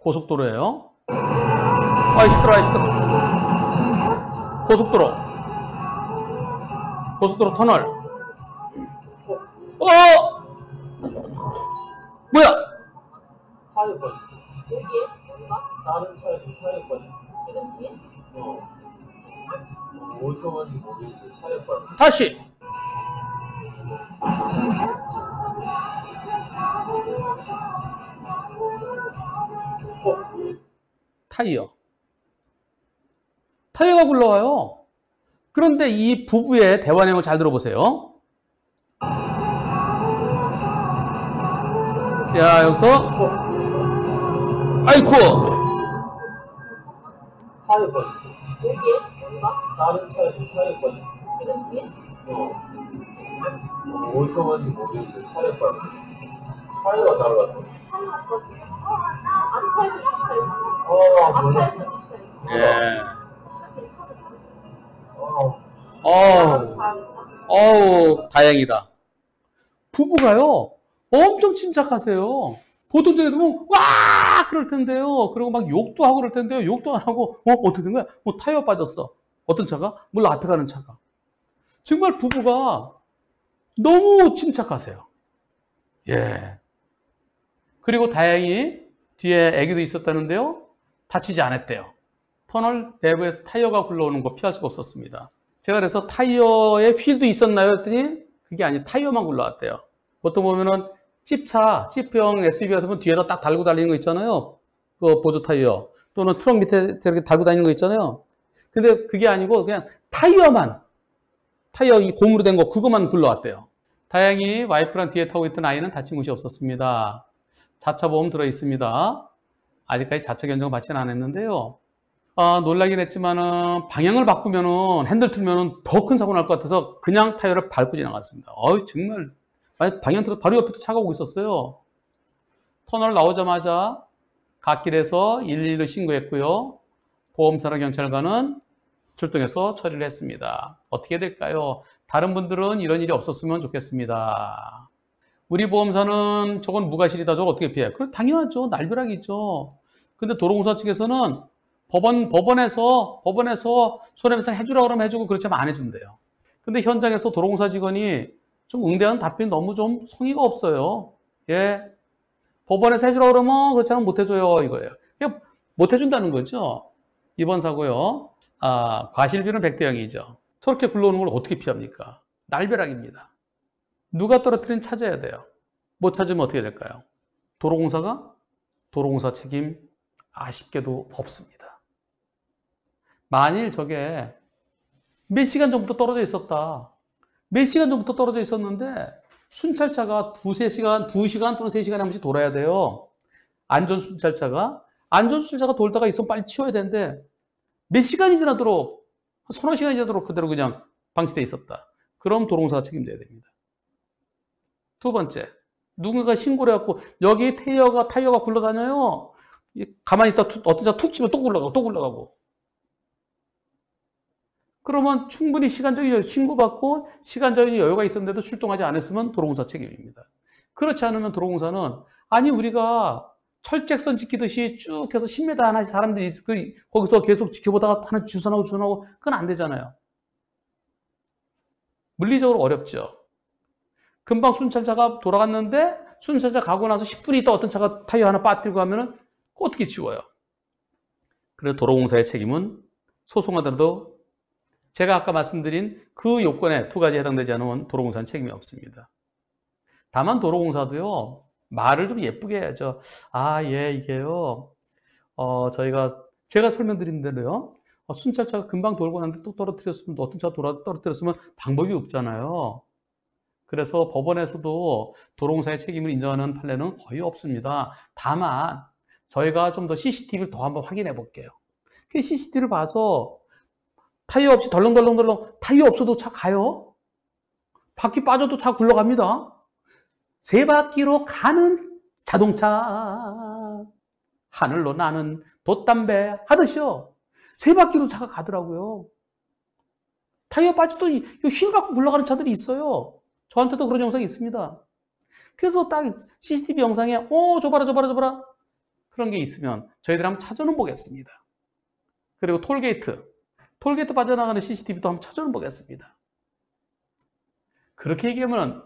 고속도로예요. 아이 시끄러, 아이 시끄러. 고속도로. 고속도로 터널. 뭐야? 타이어 빠졌어. 여기에? 다른 차에 지금 타이어 빠졌어. 지금 뒤에? 5초 만인지 모르겠는데 타이어 빠졌어. 다시. 타이어. 타이어가 굴러와요. 그런데 이 부부의 대화 내용을 잘 들어보세요. 야, 여기서 아이쿠. 타이어 빠졌어. 여기에? 다른 차에 지금 타이어 빠졌어. 지금 뒤에? 5초 만인지 모르겠는데 타이어 빠졌어. 타이어가 날아갔어. 앞차에서 뒷차에서. 앞차에서 뒷차에서. 예. 다행이다. 부부가요, 엄청 침착하세요. 보통 때도 뭐, 와! 그럴 텐데요. 그리고 막 욕도 하고 그럴 텐데요. 욕도 안 하고, 어떻게 된 거야? 타이어 빠졌어. 어떤 차가? 물론 앞에 가는 차가. 정말 부부가 너무 침착하세요. 예. 그리고 다행히 뒤에 애기도 있었다는데요. 다치지 않았대요. 터널 내부에서 타이어가 굴러오는 거 피할 수가 없었습니다. 제가 그래서 타이어에 휠도 있었나요? 했더니 그게 아니고 타이어만 굴러왔대요. 보통 보면은 찝형 SUV 같은 건 뒤에다 딱 달고 달리는 거 있잖아요. 그 보조 타이어. 또는 트럭 밑에 이렇게 달고 다니는 거 있잖아요. 근데 그게 아니고 그냥 타이어 이 고무로 된 거 그것만 굴러왔대요. 다행히 와이프랑 뒤에 타고 있던 아이는 다친 곳이 없었습니다. 자차 보험 들어 있습니다. 아직까지 자차 견적 받지는 않았는데요. 놀라긴 했지만은 방향을 바꾸면은 핸들 틀면은 더 큰 사고 날 것 같아서 그냥 타이어를 밟고 지나갔습니다. 정말 방향 틀어 바로 옆에 차가 오고 있었어요. 터널 나오자마자 갓길에서 112로 신고했고요. 보험사랑 경찰관은 출동해서 처리를 했습니다. 어떻게 될까요? 다른 분들은 이런 일이 없었으면 좋겠습니다. 우리 보험사는 저건 무과실이다, 저거 어떻게 피해? 그럼 당연하죠. 날벼락이죠. 근데 도로공사 측에서는 법원에서 손해배상 해주라고 그러면 해주고 그렇지 않으면 안 해준대요. 근데 현장에서 도로공사 직원이 좀 응대하는 답변이 너무 좀 성의가 없어요. 예. 법원에서 해주라고 그러면 그렇지 않으면 못 해줘요, 이거예요. 그냥 못 해준다는 거죠. 이번 사고요. 과실비는 100대 0이죠. 저렇게 굴러오는 걸 어떻게 피합니까? 날벼락입니다. 누가 떨어뜨린 찾아야 돼요. 못 찾으면 어떻게 될까요? 도로공사가? 도로공사 책임 아쉽게도 없습니다. 만일 저게 몇 시간 전부터 떨어져 있었다. 몇 시간 전부터 떨어져 있었는데 순찰차가 2시간 또는 3시간에 한 번씩 돌아야 돼요. 안전순찰차가 돌다가 있으면 빨리 치워야 되는데 몇 시간이 지나도록 서너 시간이 지나도록 그대로 그냥 방치돼 있었다. 그럼 도로공사가 책임져야 됩니다. 두 번째, 누군가 신고를 해갖고 여기 타이어가 굴러다녀요. 가만히 있다 어떤 차 툭 치면 또 굴러가고. 그러면 충분히 시간적인 신고받고 시간적인 여유가 있었는데도 출동하지 않았으면 도로공사 책임입니다. 그렇지 않으면 도로공사는 우리가 철책선 지키듯이 쭉 해서 10m 하나씩 사람들이 거기서 계속 지켜보다가 하나 주선하고 그건 안 되잖아요. 물리적으로 어렵죠. 금방 순찰차가 돌아갔는데 순찰차 가고 나서 10분 있다 어떤 차가 타이어 하나 빠뜨리고 하면은 어떻게 치워요? 그래서 도로공사의 책임은 소송하더라도 제가 아까 말씀드린 그 요건에 두 가지에 해당되지 않으면 도로공사는 책임이 없습니다. 다만 도로공사도요, 말을 좀 예쁘게 해야죠. 이게요, 제가 설명드린 대로요, 순찰차가 금방 돌고 났는데 또 떨어뜨렸으면, 어떤 차가 떨어뜨렸으면 방법이 없잖아요. 그래서 법원에서도 도로공사의 책임을 인정하는 판례는 거의 없습니다. 다만, 저희가 좀 더 CCTV를 더 한번 확인해 볼게요. 그 CCTV를 봐서 타이어 없이 덜렁덜렁 타이어 없어도 차 가요. 바퀴 빠져도 차 굴러갑니다. 3바퀴로 가는 자동차 하늘로 나는 돛담배 하듯이요. 3바퀴로 차가 가더라고요. 타이어 빠져도 휠 갖고 굴러가는 차들이 있어요. 저한테도 그런 영상이 있습니다. 그래서 딱 CCTV 영상에 저 봐라. 그런 게 있으면 저희들이 한번 찾아는 보겠습니다. 그리고 톨게이트 빠져나가는 CCTV도 한번 찾아는 보겠습니다. 그렇게 얘기하면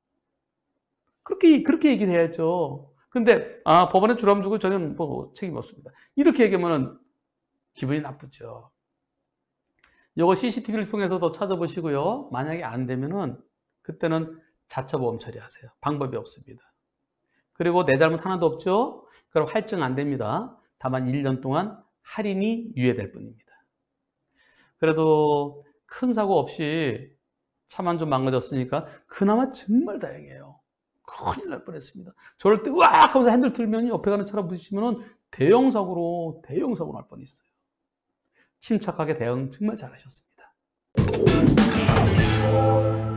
그렇게 얘기를 해야죠. 근데 법원에 주람 주고 저는 뭐 책임 없습니다. 이렇게 얘기하면 기분이 나쁘죠. 요거 CCTV를 통해서도 찾아보시고요. 만약에 안 되면은 그때는 자체 보험 처리하세요. 방법이 없습니다. 그리고 내 잘못 하나도 없죠. 그럼 할증 안 됩니다. 다만 1년 동안 할인이 유예될 뿐입니다. 그래도 큰 사고 없이 차만 좀 망가졌으니까 그나마 정말 다행이에요. 큰일 날 뻔했습니다. 저럴 때 으악 하면서 핸들 틀면 옆에 가는 차랑 부딪히면 대형 사고 날 뻔했어요. 침착하게 대응 정말 잘하셨습니다.